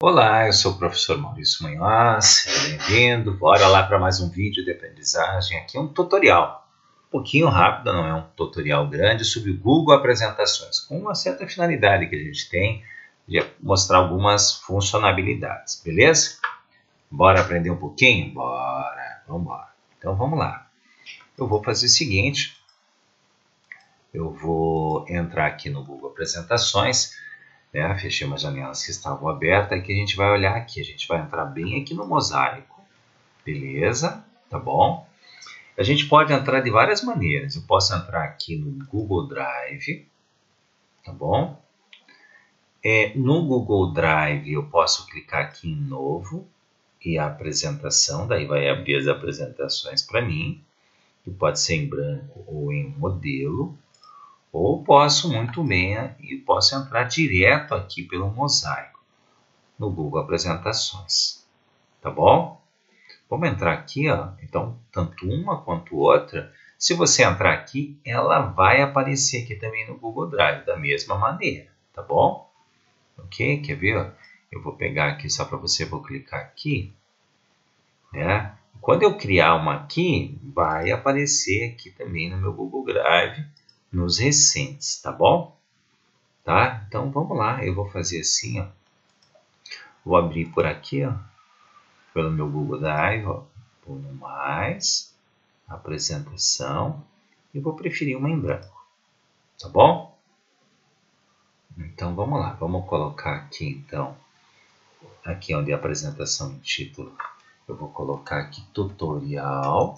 Olá, eu sou o professor Maurício Munhoz, seja bem-vindo. Bora lá para mais um vídeo de aprendizagem. Aqui é um tutorial, um pouquinho rápido, não é um tutorial grande, sobre o Google Apresentações, com uma certa finalidade que a gente tem de mostrar algumas funcionalidades, beleza? Bora aprender um pouquinho? Bora, vamos embora. Então vamos lá. Eu vou fazer o seguinte, eu vou entrar aqui no Google Apresentações, fechei umas janelas que estavam abertas, aqui a gente vai olhar aqui, a gente vai entrar bem aqui no mosaico, beleza? Tá bom? A gente pode entrar de várias maneiras, eu posso entrar aqui no Google Drive, tá bom? No Google Drive eu posso clicar aqui em novo e a apresentação, daí vai abrir as apresentações para mim, que pode ser em branco ou em modelo. Ou posso muito bem e posso entrar direto aqui pelo mosaico no Google Apresentações, tá bom? Vamos entrar aqui, ó. Então, tanto uma quanto outra, se você entrar aqui, ela vai aparecer aqui também no Google Drive, da mesma maneira, tá bom? Ok? Quer ver? Eu vou pegar aqui só para você, vou clicar aqui, né? Quando eu criar uma aqui, vai aparecer aqui também no meu Google Drive, nos recentes, tá bom? Tá? Então vamos lá, eu vou fazer assim, ó. Vou abrir por aqui, ó, pelo meu Google Drive, ó, vou no mais, apresentação, e vou preferir uma em branco, tá bom? Então vamos lá, vamos colocar aqui então, aqui onde é a apresentação em título, eu vou colocar aqui tutorial,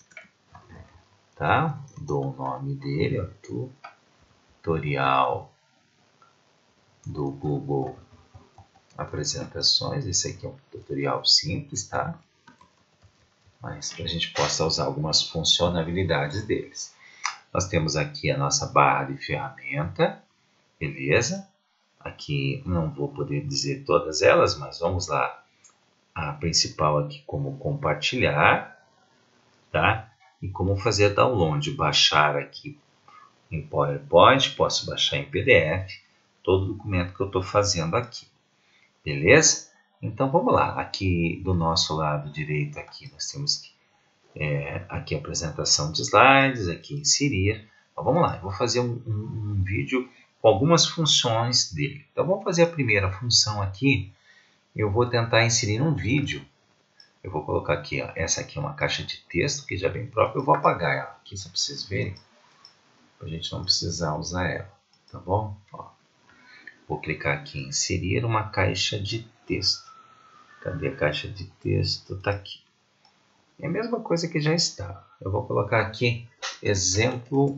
tá? Dou o nome dele, ó, tutorial do Google Apresentações. Esse aqui é um tutorial simples, tá? Mas para a gente possa usar algumas funcionalidades deles. Nós temos aqui a nossa barra de ferramenta, beleza? Aqui não vou poder dizer todas elas, mas vamos lá. A principal aqui, como compartilhar, tá? E como fazer download, baixar aqui em PowerPoint, posso baixar em PDF, todo documento que eu estou fazendo aqui, beleza? Então vamos lá, aqui do nosso lado direito aqui nós temos aqui a apresentação de slides, aqui inserir. Então, vamos lá, eu vou fazer um vídeo com algumas funções dele. Então vamos fazer a primeira função aqui, eu vou tentar inserir um vídeo. Eu vou colocar aqui, ó, essa aqui é uma caixa de texto que já vem própria, eu vou apagar ela aqui só para vocês verem, para a gente não precisar usar ela, tá bom? Ó, vou clicar aqui em inserir uma caixa de texto. Cadê a caixa de texto? Está aqui. É a mesma coisa que já está. Eu vou colocar aqui exemplo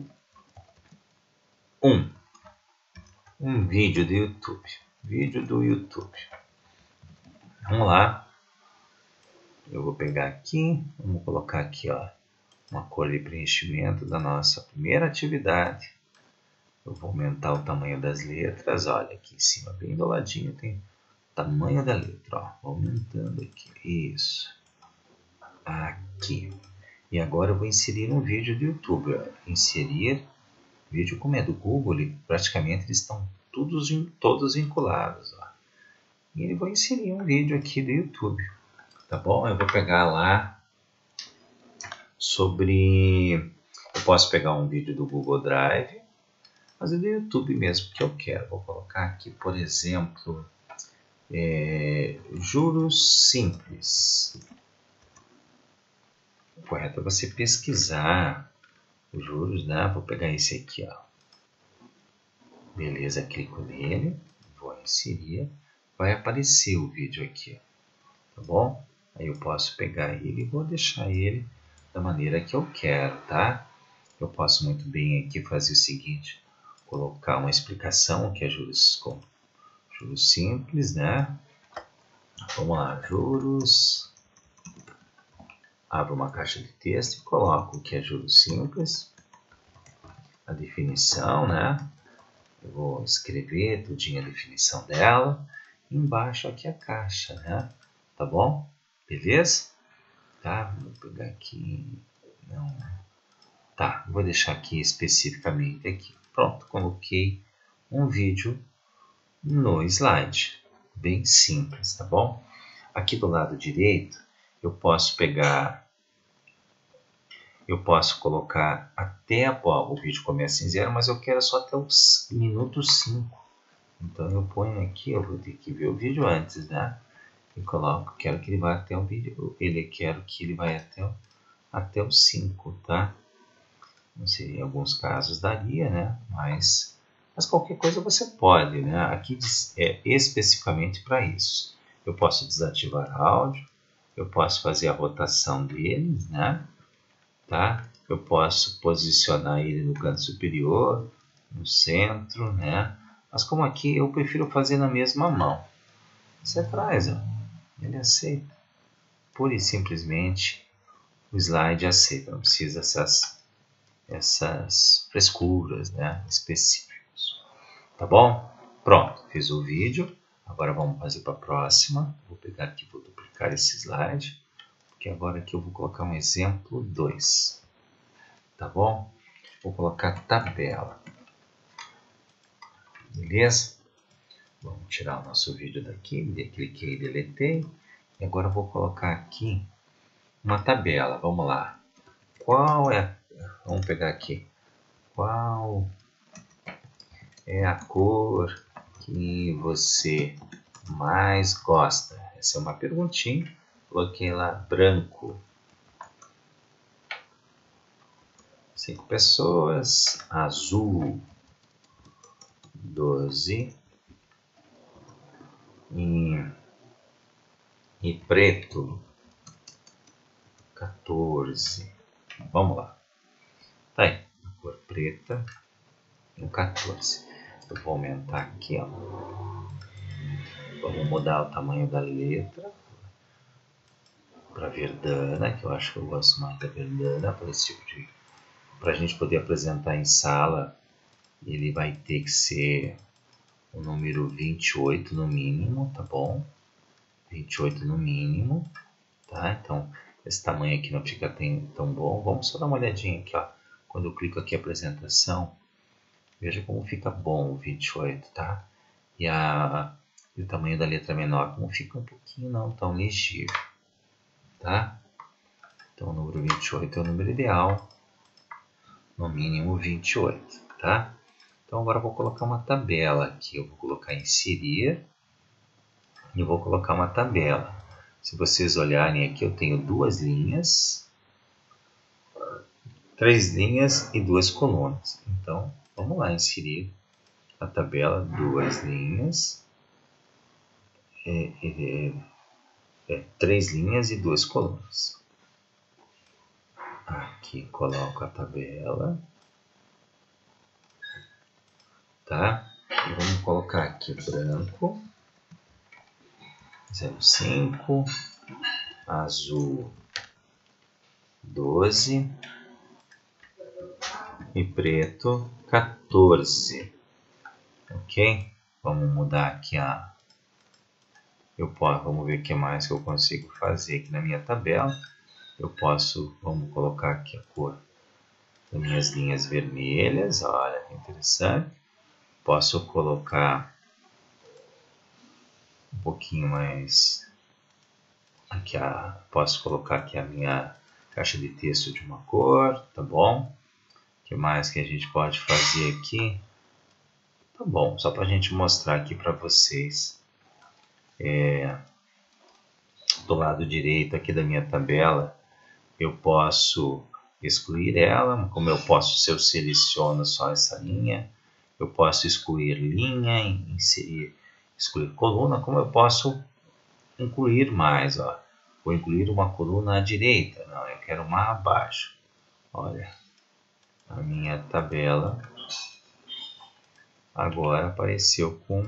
1. Um vídeo do YouTube. Vídeo do YouTube. Vamos lá. Eu vou pegar aqui, vamos colocar aqui, ó, uma cor de preenchimento da nossa primeira atividade. Eu vou aumentar o tamanho das letras, olha aqui em cima, bem do ladinho tem o tamanho da letra, ó, aumentando aqui, isso, aqui. E agora eu vou inserir um vídeo do YouTube, ó. Inserir vídeo, como é do Google, praticamente eles estão todos vinculados, ó. E eu vou inserir um vídeo aqui do YouTube, tá bom? Eu vou pegar lá eu posso pegar um vídeo do Google Drive, mas é do YouTube mesmo que eu quero. Vou colocar aqui, por exemplo, juros simples. O correto é você pesquisar os juros, né? Vou pegar esse aqui, ó. Beleza, clico nele, vou inserir, vai aparecer o vídeo aqui, tá bom? Aí eu posso pegar ele e vou deixar ele da maneira que eu quero, tá? Eu posso muito bem aqui fazer o seguinte, colocar uma explicação que é juros simples, né? Vamos lá, juros. Abro uma caixa de texto e coloco o que é juros simples. A definição, né? Eu vou escrever tudinho a definição dela. E embaixo aqui a caixa, né? Tá bom? Beleza? Tá? Vou pegar aqui. Não. Tá, vou deixar aqui especificamente aqui. Pronto, coloquei um vídeo no slide. bem simples, tá bom? Aqui do lado direito, eu posso colocar até, ó, o vídeo começa em 0, mas eu quero só até o minuto 5. Então eu ponho aqui, eu vou ter que ver o vídeo antes, né? E coloco, quero que ele vá até o vídeo, quero que ele vá até o 5, tá? Não sei, em alguns casos daria, né? Mas qualquer coisa você pode, né? Aqui é especificamente para isso. Eu posso desativar áudio, eu posso fazer a rotação dele, né? Tá? Eu posso posicionar ele no canto superior, no centro, né? Mas como aqui eu prefiro fazer na mesma mão. Você traz, ó. Ele aceita. Pura e simplesmente o slide aceita. Não precisa essas frescuras, né? Específicas. Tá bom? Pronto, fiz o vídeo. Agora vamos fazer para a próxima. Vou pegar aqui, vou duplicar esse slide. Porque agora aqui eu vou colocar um exemplo 2. Tá bom? Vou colocar tabela. Beleza? Vamos tirar o nosso vídeo daqui. Cliquei e deletei. E agora eu vou colocar aqui uma tabela. Vamos lá. Qual é? Vamos pegar aqui. Qual é a cor que você mais gosta? Essa é uma perguntinha. Coloquei lá branco. 5 pessoas. Azul. 12. E preto. 14. Vamos lá. Tá aí. A cor preta. No 14. Eu vou aumentar aqui, ó. Vamos mudar o tamanho da letra para verdana, que eu acho que eu gosto mais da verdana, para esse tipo de, para a gente poder apresentar em sala. Ele vai ter que ser o número 28 no mínimo, tá bom? 28 no mínimo, tá? Então, esse tamanho aqui não fica tão bom. Vamos só dar uma olhadinha aqui, ó. Quando eu clico aqui apresentação, veja como fica bom o 28, tá? E o tamanho da letra menor, como fica um pouquinho não tão ligeiro, tá? Então, o número 28 é o número ideal, no mínimo 28, tá? Então, agora eu vou colocar uma tabela aqui. Eu vou colocar inserir e vou colocar uma tabela. Se vocês olharem aqui, eu tenho 2 linhas, 3 linhas e 2 colunas. Então, vamos lá, inserir a tabela, 2 linhas, 3 linhas e 2 colunas. Aqui coloco a tabela, tá? E vamos colocar aqui branco, 05, azul 12 e preto 14. Ok? Vamos mudar aqui vamos ver o que mais que eu consigo fazer aqui na minha tabela. Vamos colocar aqui a cor das minhas linhas vermelhas, olha que interessante. Posso colocar um pouquinho mais aqui, posso colocar aqui a minha caixa de texto de uma cor, tá bom? O que mais que a gente pode fazer aqui? Tá bom, só para a gente mostrar aqui para vocês. Do lado direito aqui da minha tabela, eu posso excluir ela, como eu posso, se eu seleciono só essa linha, eu posso excluir linha, excluir coluna, como eu posso incluir mais, ó. Vou incluir uma coluna à direita, não, eu quero uma abaixo. Olha, a minha tabela agora apareceu com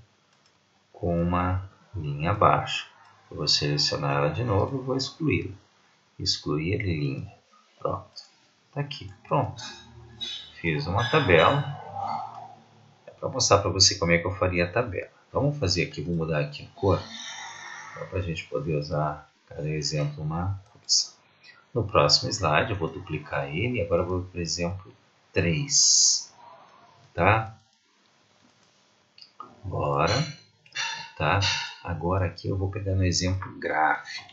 uma linha abaixo. Eu vou selecionar ela de novo e vou excluí-la. Excluir linha. Pronto. Tá aqui. Pronto. Fiz uma tabela. É para mostrar para você como é que eu faria a tabela. Vamos fazer aqui, vou mudar aqui a cor. Para a gente poder usar cada exemplo uma opção. No próximo slide eu vou duplicar ele. Agora eu vou para o exemplo 3. Tá? Bora. tá? Agora aqui eu vou pegar no exemplo gráfico.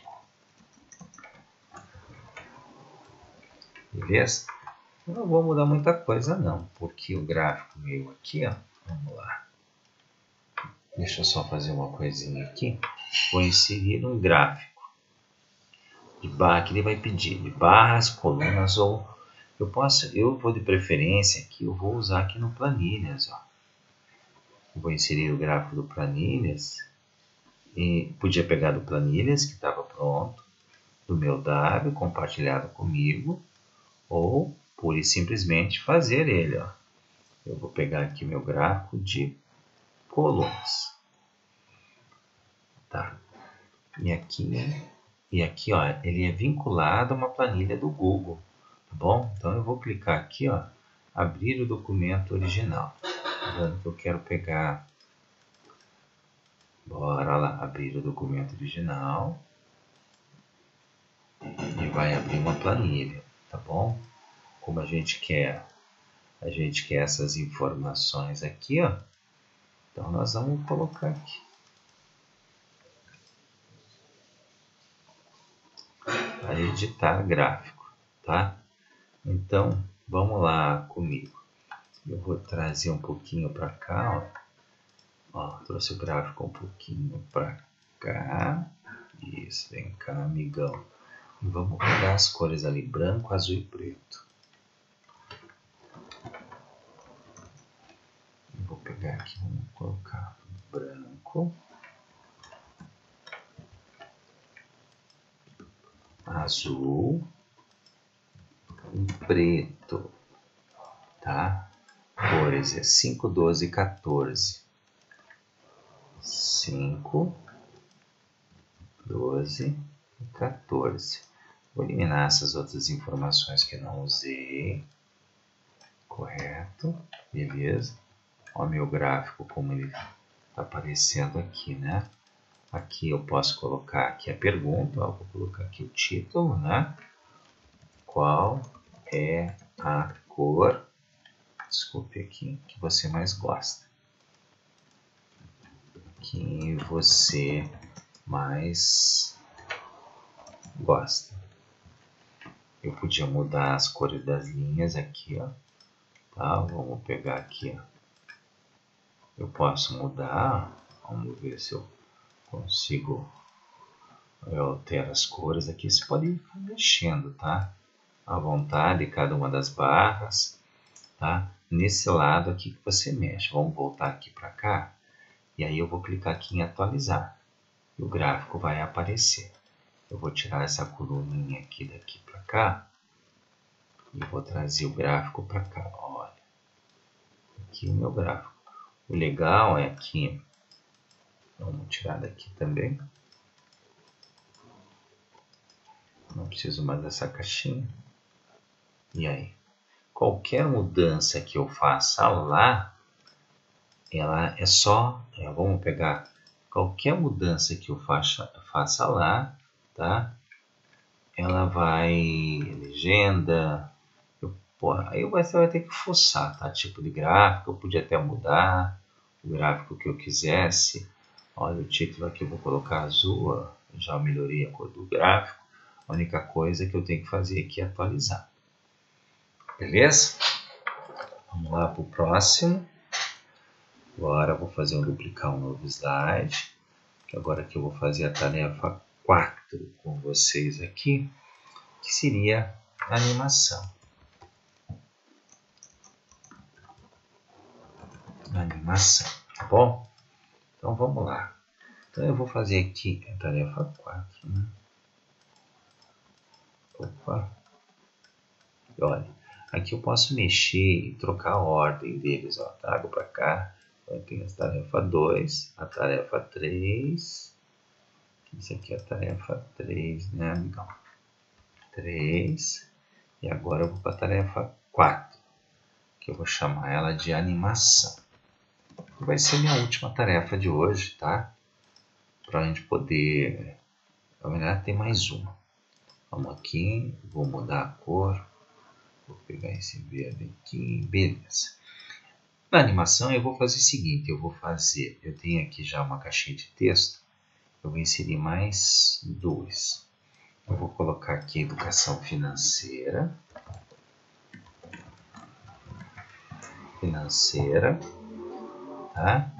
Beleza? Eu não vou mudar muita coisa não, porque o gráfico veio aqui, ó. Vamos lá. Deixa eu só fazer uma coisinha aqui. Vou inserir um gráfico. De barra, que ele vai pedir de barras, colunas ou... Eu vou de preferência aqui, eu vou usar aqui no Planilhas, ó. Eu vou inserir o gráfico do Planilhas. E podia pegar do Planilhas, que estava pronto, do meu W, compartilhado comigo, ou pura e simplesmente fazer ele, ó. Eu vou pegar aqui meu gráfico de colunas. Tá. E aqui, ó, ele é vinculado a uma planilha do Google, tá bom? Então eu vou clicar aqui, ó, abrir o documento original. Lembrando que eu quero pegar, bora lá, abrir o documento original e vai abrir uma planilha, tá bom? Como a gente quer essas informações aqui, ó, então nós vamos colocar aqui. Para editar gráfico, tá? Então, vamos lá comigo. Eu vou trazer um pouquinho para cá, ó. Trouxe o gráfico um pouquinho para cá. Isso, vem cá, amigão. E vamos pegar as cores ali, branco, azul e preto. Eu vou pegar aqui, vamos colocar branco, azul e preto, tá? Cores é 5, 12 e 14. 5, 12 e 14. Vou eliminar essas outras informações que não usei. Correto, beleza. Olha o meu gráfico como ele está aparecendo aqui, né? Aqui eu posso colocar aqui a pergunta, ó, vou colocar aqui o título, né? Qual é a cor, desculpe aqui, que você mais gosta? Que você mais gosta. Eu podia mudar as cores das linhas aqui, ó. Tá, vamos pegar aqui, ó. Eu posso mudar, vamos ver se eu consigo. Eu altero as cores aqui, você pode ir mexendo, tá? À vontade, cada uma das barras, tá? Nesse lado aqui que você mexe. Vamos voltar aqui para cá. E aí eu vou clicar aqui em atualizar. E o gráfico vai aparecer. Eu vou tirar essa coluninha aqui daqui para cá. E vou trazer o gráfico para cá. Olha. Aqui o meu gráfico. O legal é que... Vamos tirar daqui também. Não preciso mais dessa caixinha. E aí? Qualquer mudança que eu faça lá, ela é só... vamos pegar qualquer mudança que eu faça lá, tá? Ela vai... Legenda... aí você vai ter que fuçar, tá? Tipo de gráfico, eu podia até mudar o gráfico que eu quisesse. Olha o título aqui, eu vou colocar azul, ó. Já melhorei a cor do gráfico. A única coisa que eu tenho que fazer aqui é atualizar. Beleza? Vamos lá para o próximo. Agora eu vou fazer duplicar um novo slide. Que agora que eu vou fazer a tarefa 4 com vocês aqui, que seria a animação. Animação, tá bom? Então vamos lá. Então eu vou fazer aqui a tarefa 4, né? Opa. Olha, aqui eu posso mexer e trocar a ordem deles, ó. Trago para cá. Então tem a tarefa 2, a tarefa 3. Isso aqui é a tarefa 3, né, amigão? 3. E agora eu vou para a tarefa 4, que eu vou chamar ela de animação. Vai ser minha última tarefa de hoje, tá? Para a gente poder... Na verdade, tem mais uma. Vamos aqui, vou mudar a cor. Vou pegar esse verde aqui, beleza. Na animação eu vou fazer o seguinte, eu tenho aqui já uma caixinha de texto, eu vou inserir mais duas. Eu vou colocar aqui educação financeira, tá?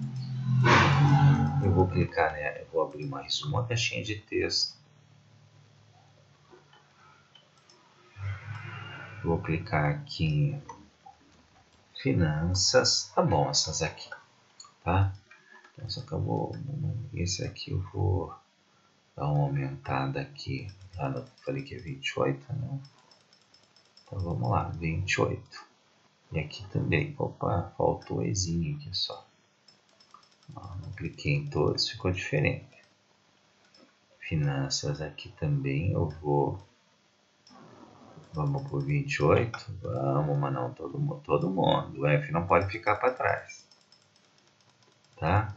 Eu vou clicar, né? Eu vou abrir mais uma caixinha de texto. Vou clicar aqui em finanças, tá bom essas aqui, tá? Então só que eu vou, esse aqui eu vou dar uma aumentada aqui, falei que é 28, né? Então vamos lá, 28. E aqui também, opa, faltou o ezinho aqui só. Não cliquei em todos, ficou diferente. Finanças aqui também eu vou, vamos por 28, vamos, mas não todo mundo, o F não pode ficar para trás, tá?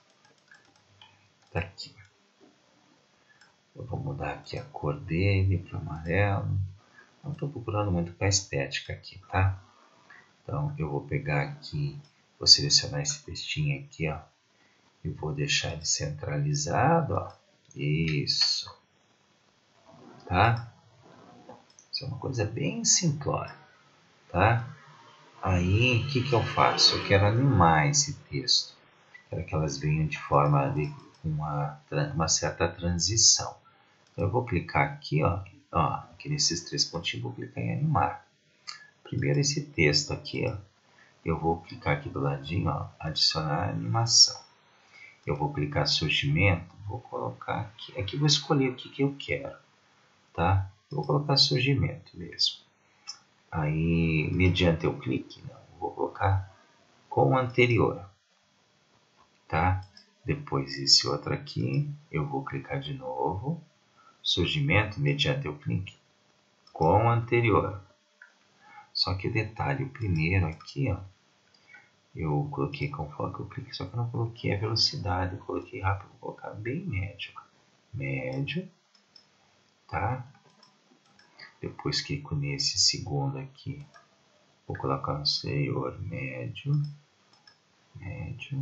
Tá aqui. Eu vou mudar aqui a cor dele para amarelo. Não estou procurando muito com a estética aqui, tá? Então eu vou pegar aqui, vou selecionar esse textinho aqui, ó, e vou deixar ele centralizado, ó. Isso, tá? Isso é uma coisa bem simplória, tá? Aí, o que eu faço? Eu quero animar esse texto. Quero que elas venham de forma de uma certa transição. Então, eu vou clicar aqui, ó, aqui nesses três pontinhos, vou clicar em animar. Primeiro esse texto aqui, ó, eu vou clicar aqui do ladinho, ó, adicionar animação. Eu vou clicar surgimento, vou colocar aqui, aqui vou escolher o que eu quero, tá? Eu vou colocar surgimento mesmo. Aí, mediante o clique, não, vou colocar com o anterior, tá? Depois esse outro aqui, eu vou clicar de novo, surgimento, mediante o clique, com o anterior. Só que o detalhe, o primeiro aqui, ó, eu coloquei conforme que eu cliquei, só que eu não coloquei a velocidade, eu coloquei rápido, vou colocar bem médio. Médio, tá? Depois clico nesse segundo aqui, vou colocar no anterior médio, médio.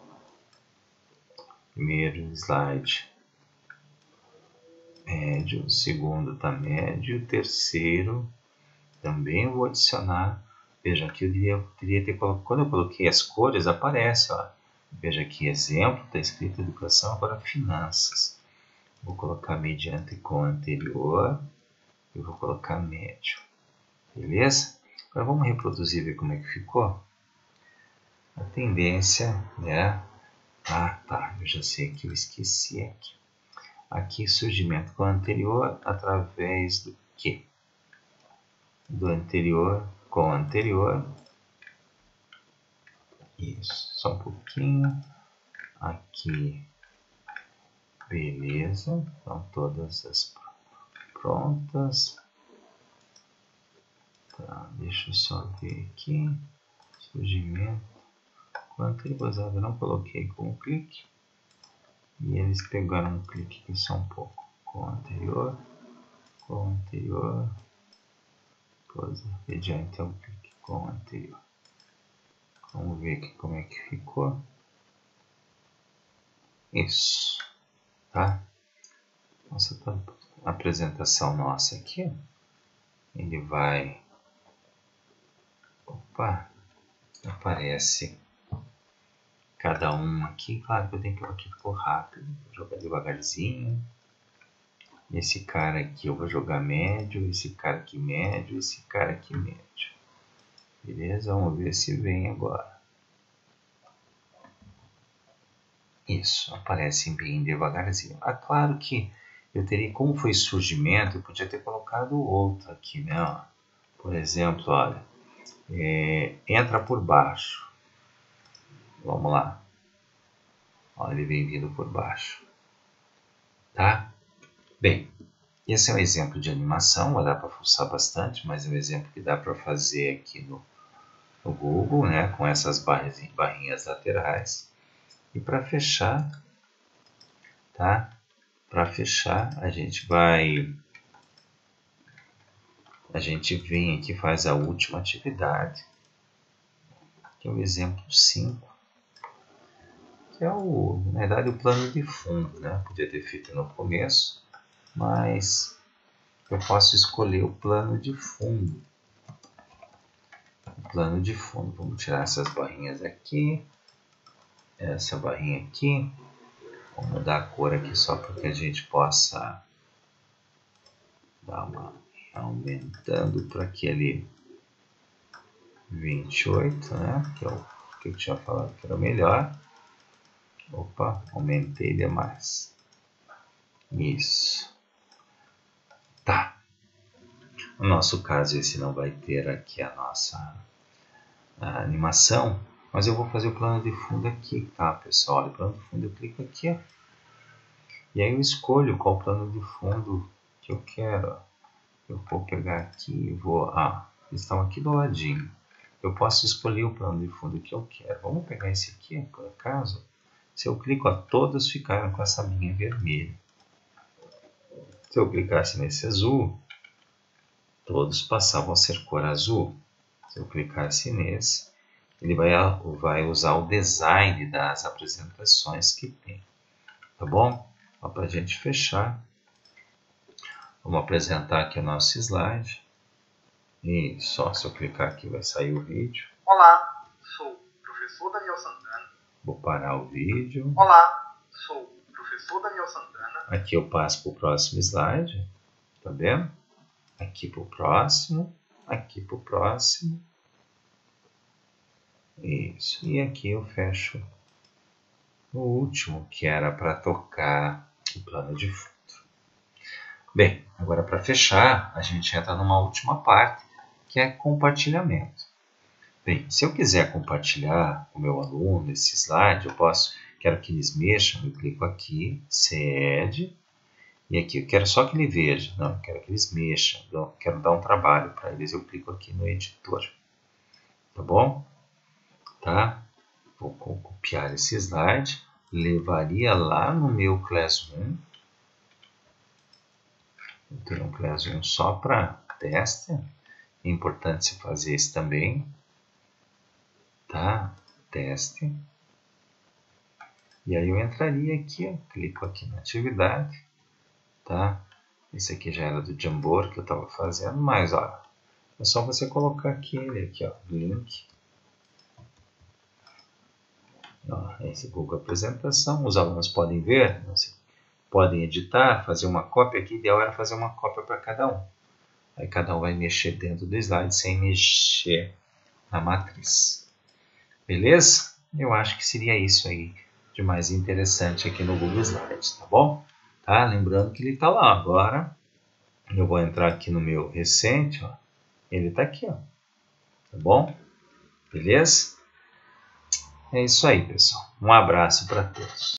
Primeiro slide, médio, o segundo tá médio, o terceiro também eu vou adicionar. Veja aqui, eu teria ter colocado, quando eu coloquei as cores, aparece, ó. Veja aqui, exemplo, está escrito educação, agora finanças. Vou colocar mediante com anterior e vou colocar médio. Beleza? Agora vamos reproduzir e ver como é que ficou. A tendência, né? Ah, tá, eu já sei que eu esqueci aqui. Aqui, surgimento com anterior através do quê? Do anterior com anterior. Isso, só um pouquinho. Aqui, beleza. Então, todas as prontas. Tá, deixa eu só ver aqui. Surgimento com anterior. Eu não coloquei com o clique. E eles pegaram um clique aqui só um pouco. Com anterior. Com anterior. Pois é, mediante um clique com anterior. Vamos ver aqui como é que ficou. Isso, tá? Nossa apresentação nossa aqui, ele vai, opa, aparece cada um aqui. Claro que eu tenho que ir aqui por rápido, vou jogar devagarzinho. Esse cara aqui eu vou jogar médio, esse cara aqui médio, esse cara aqui médio. Beleza? Vamos ver se vem agora. Isso, aparece bem devagarzinho. Ah, claro que eu teria, como foi surgimento, eu podia ter colocado outro aqui, né? Ó. Por exemplo, olha, entra por baixo. Vamos lá. Olha, ele vem vindo por baixo. Tá? Bem, esse é um exemplo de animação, vai dar para fuçar bastante, mas é um exemplo que dá para fazer aqui no Google, né? Com essas barrinhas laterais. E para fechar, tá? Para fechar, a gente vem aqui, faz a última atividade. que é o exemplo 5, que é na verdade o plano de fundo, né? Podia ter feito no começo, mas eu posso escolher o plano de fundo. O plano de fundo, vamos tirar essas barrinhas aqui, essa barrinha aqui, vou mudar a cor aqui só para que a gente possa dar uma aumentando para aquele 28, né? Que é o que eu tinha falado que era o melhor. Opa, aumentei demais. Isso. Tá. No nosso caso, esse não vai ter aqui a nossa animação, mas eu vou fazer o plano de fundo aqui, tá, pessoal? O plano de fundo eu clico aqui, ó. E aí eu escolho qual plano de fundo que eu quero. Eu vou pegar aqui e vou... eles estão aqui do ladinho. Eu posso escolher o plano de fundo que eu quero. Vamos pegar esse aqui, por acaso. Se eu clico, todos ficaram com essa linha vermelha. Se eu clicasse nesse azul, todos passavam a ser cor azul. Se eu clicasse nesse, ele vai usar o design das apresentações que tem. Tá bom? Para a gente fechar, vamos apresentar aqui o nosso slide. E só se eu clicar aqui vai sair o vídeo. Olá, sou o professor Daniel Santana. Vou parar o vídeo. Olá, sou o professor Daniel Santana. Aqui eu passo para o próximo slide. Tá vendo? Aqui para o próximo. Aqui para o próximo. Isso. E aqui eu fecho o último, que era para tocar o plano de fundo. Bem, agora para fechar, a gente entra numa última parte, que é compartilhamento. Bem, se eu quiser compartilhar com o meu aluno esse slide, quero que eles mexam, eu clico aqui, Add, e aqui eu quero só que ele veja, não, eu quero que eles mexam, eu quero dar um trabalho para eles, eu clico aqui no editor, tá bom? Tá? Vou copiar esse slide, levaria lá no meu Classroom. Eu tenho um Classroom só para teste. É importante se fazer isso também. Tá? Teste. E aí eu entraria aqui, ó, clico aqui na atividade. Tá? Esse aqui já era do Jamboard que eu estava fazendo, mas ó, é só você colocar aqui ele aqui, ó, link. Esse Google Apresentação, os alunos podem ver, podem editar, fazer uma cópia aqui, o ideal era fazer uma cópia para cada um. Aí cada um vai mexer dentro do slide sem mexer na matriz. Beleza? Eu acho que seria isso aí de mais interessante aqui no Google Slides, tá bom? Tá? Lembrando que ele está lá agora. Eu vou entrar aqui no meu recente, ó. Ele está aqui, ó. Tá bom? Beleza? É isso aí, pessoal. Um abraço para todos.